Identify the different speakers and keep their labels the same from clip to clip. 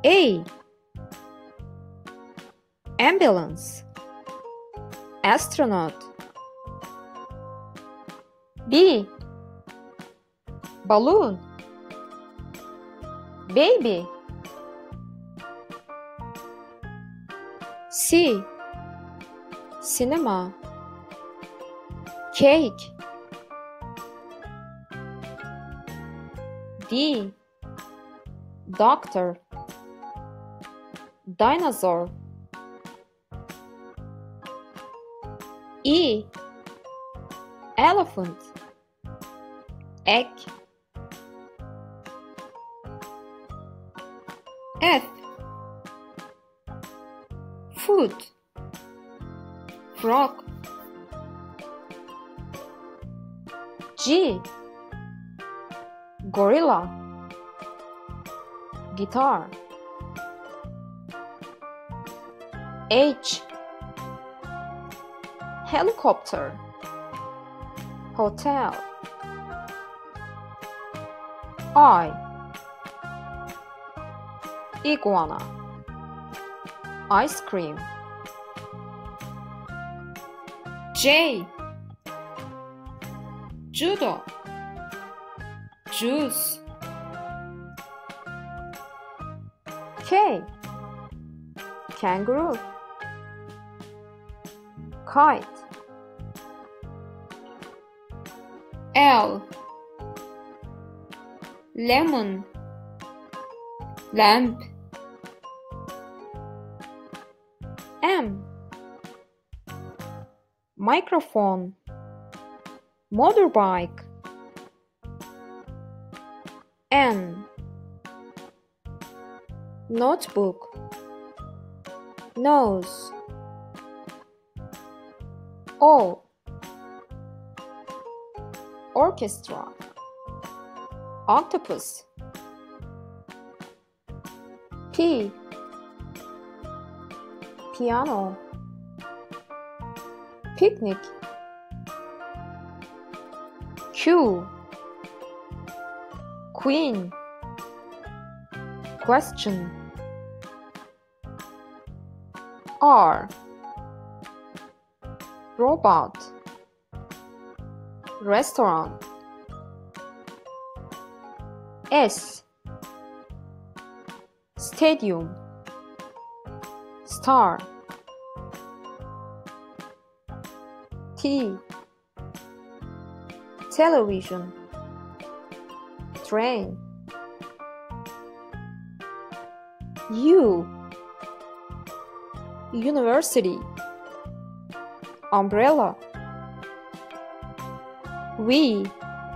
Speaker 1: A. Ambulance. Astronaut. B. Balloon. Baby. C. Cinema. Cake. D. Doctor. Dinosaur. E. Elephant. Egg. F. Food. Frog. G. Gorilla. Guitar. H. Helicopter. Hotel. I. Iguana. Ice cream. J. Judo. Juice. K. Kangaroo. Kite. L. Lemon. Lamp. M. Microphone. Motorbike. N. Notebook. Nose. O. Orchestra. Octopus. P. Piano. Picnic. Q. Queen. Question. R. Robot. Restaurant. S. Stadium. Star. T. Television. Train. U. University. Umbrella. V.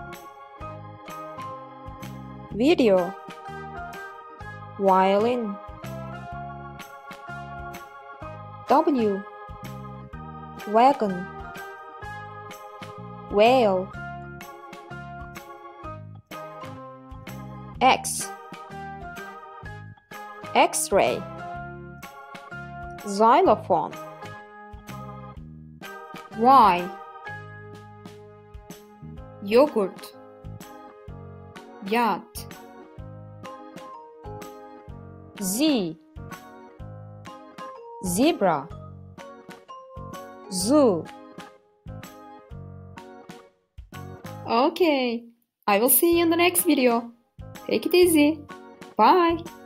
Speaker 1: Video. Violin. W. Wagon. Whale. X. X-ray. Xylophone. Y. Yogurt. Yacht. Z. Zebra. Zoo. Okay, I will see you in the next video. Take it easy. Bye.